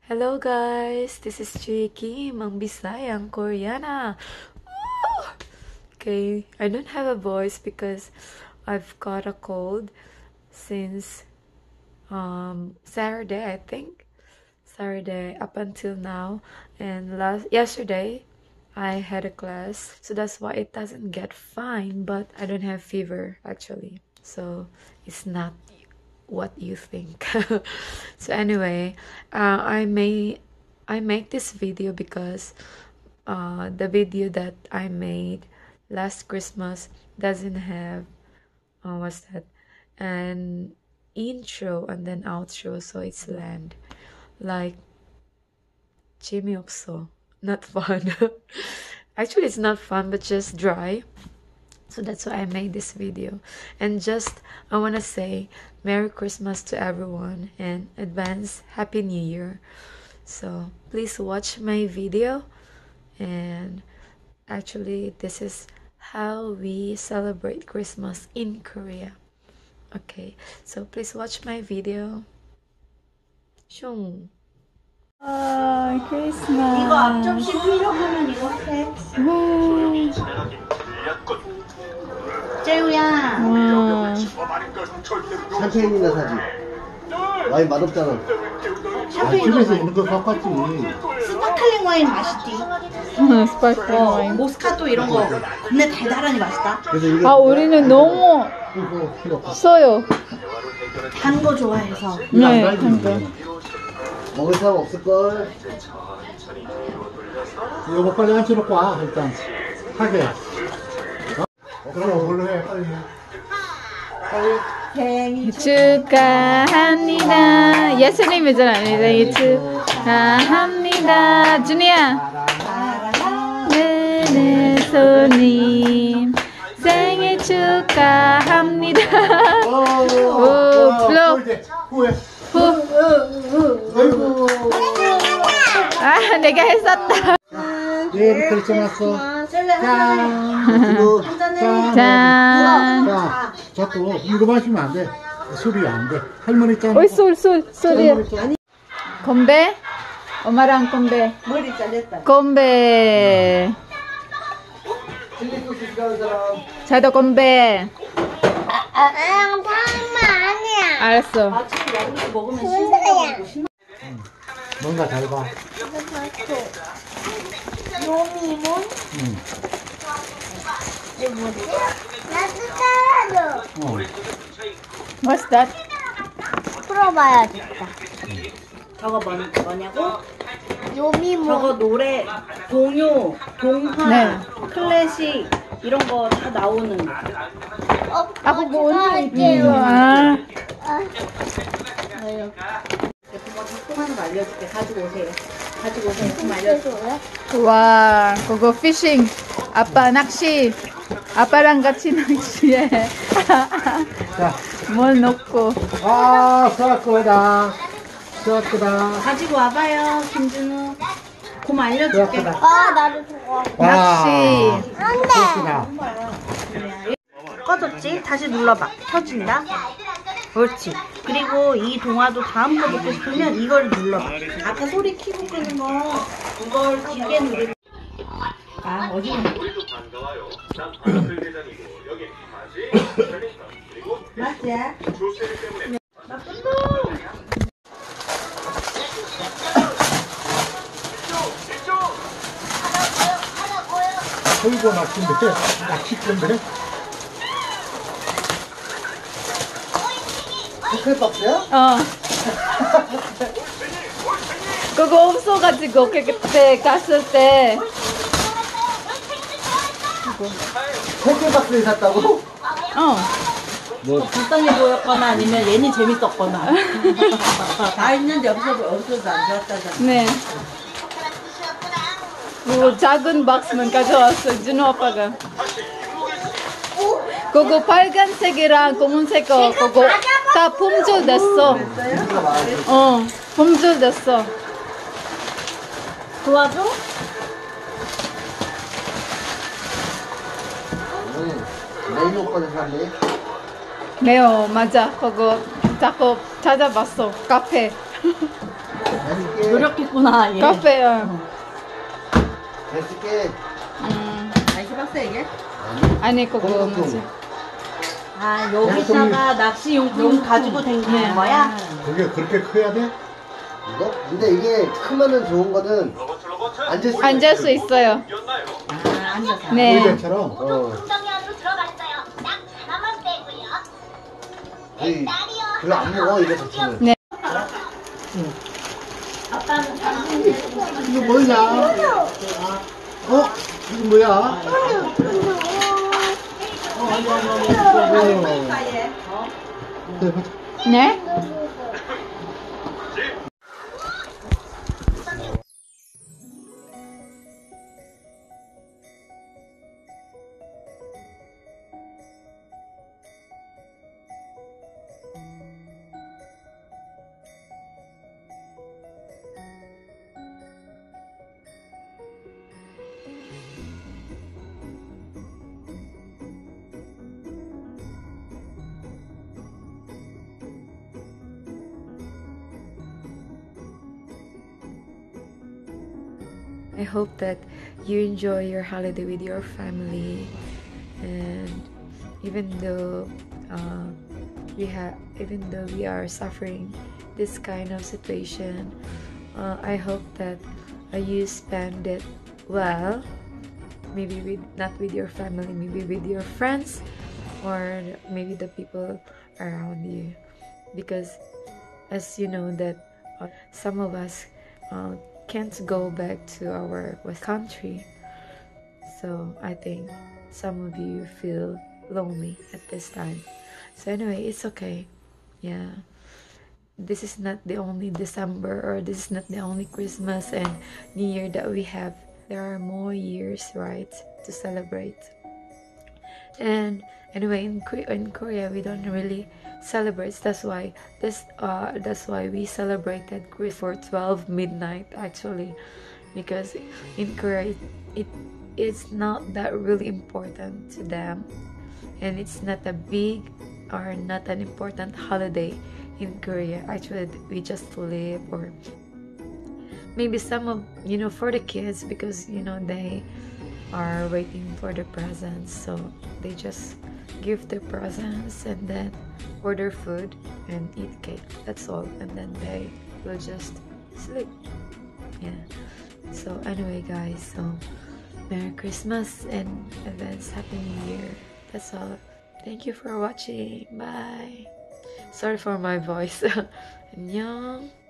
Hello guys, this is Chiki, Mang Bisayang Koreana. Okay, I don't have a voice because I've got a cold since Saturday, I think. Saturday up until now, and yesterday I had a class, so that's why it doesn't get fine, but I don't have fever actually, so it's not what you think. So anyway, I make this video because the video that I made last Christmas doesn't have what's that, an intro and then outro, so it's land like 재미없어, not fun. Actually it's not fun, but just dry. So that's why I made this video. And just I want to say Merry Christmas to everyone and advance Happy New Year. So please watch my video, and actually this is how we celebrate Christmas in Korea. Okay, so please watch my video. 슝. Christmas. 이거 앞접시 필요하면 이거 해. 재우야. 샴페인이나 사지. 와인 맛없잖아. 집에서 있는 거 갖고 왔지. 스파클링 와인 맛있지. 스파클링 와인. 모스카토 이런 거 근데 달달하니 맛있다. 아, 우리는 너무 써요. 단 거 좋아해서. 네, 단 거. 먹을 사람 없을걸? 이거 빨리 앉혀놓고 와, 일단. 하게. 그럼 뭘로 해, 빨리 해. 생일 축하합니다. 예수님이잖아. 생일 축하합니다. 준이야. 네, 손님. 생일 축하합니다. 오, 불러. 후회. 후. 아, 내가 했었다. 예, 그렇게 놨어. 짠. 짠. 자, 자꾸 이거 마시면 안 돼. 술이 안 돼. 할머니 짠. 어이, 술이야. 건배? 엄마랑 건배. 머리 잘렸다. 건배. 자도 건배. 알았어. 아침에 야구르트 먹으면 신나가지고 신나. 뭔가 잘 봐. 요미몬? 응. 이게 뭐지? 나도 따라줘. What's that? 풀어봐야겠다. 저거 뭐냐고? 요미몬. 저거 노래, 동요, 동화, 네. 클래식 이런 거 다 나오는 거. 아, 그거 할게요. 아, 그거 조그마한 거 알려줄게. 가지고 오세요. 가지고 오세요. 좀 알려줘. 와, 그거 피싱. 아빠 낚시. 아빠랑 같이 낚시해. 자. 뭘 넣고. 아, 수학거다. 수학거다. 가지고 와봐요, 김준우. 곰 알려줄게. 수학거다. 아, 나도 저거. 낚시. 안 돼. 수학거다. 꺼졌지? 다시 눌러봐. 켜진다. 그렇지. 그리고 이 동화도 다음 거 듣고 싶으면 이걸 눌러봐. 아까 소리 키고 끄는 거 이걸 길게 누르. 아, 어디? 맞지? 나쁜 놈. 설고 낚시인데, 낚시꾼데? 호텔박스야? 어. 그거 없어가지고 그때 갔을 때. 호텔박스를 샀다고? 어. 뭐, 불쌍해 보였거나 아니면 얘는 재밌었거나. 다 있는데 없어도 안 좋았다잖아. 네. 그 작은 박스만 가져왔어, 준호 아빠가. 그거 빨간색이랑 검은색 거, 그거 다 품절됐어. 어, 품절됐어. 도와줘? 레이 오빠는 샀네. 매워, 맞아. 그거 자꾸 찾아봤어, 카페. 맛있게. 노력했구나 얘. 카페요. 맛있게. 날씨 봤어 이게? 아니 그거 콩고통. 아 여기다가 낚시 용품 가지고 댕기는 거야? 그게 그렇게 커야 돼? 이거? 근데 이게 크면은 좋은 거는 앉을 수 앉을 수 있어요. 아 앉아서. 네. 의자처럼. 엉덩이 안으로 들어갔어요. 딱 하나만 빼고요. 거의 별로 안 먹어 이거 자체는. 네. 이거 뭐냐? 이거 뭐야? 네? I hope that you enjoy your holiday with your family, and even though we are suffering this kind of situation, I hope that you spend it well. Maybe not with your family, maybe with your friends, or maybe the people around you, because as you know that some of us can't go back to our West country, so I think some of you feel lonely at this time. So anyway, it's okay. Yeah, this is not the only December, or this is not the only Christmas and New Year that we have. There are more years, right, to celebrate. And anyway, in Korea we don't really celebrate. That's why we celebrated Christmas for 12 midnight actually, because in Korea it is not that really important to them, and it's not a big or not an important holiday in Korea. Actually, we just live, or maybe some of for the kids, because they are waiting for the presents, so they just give the presents and then order food and eat cake. That's all, and then they will just sleep. Yeah. So anyway, guys, so Merry Christmas and advance Happy New Year. That's all. Thank you for watching. Bye. Sorry for my voice. 안녕.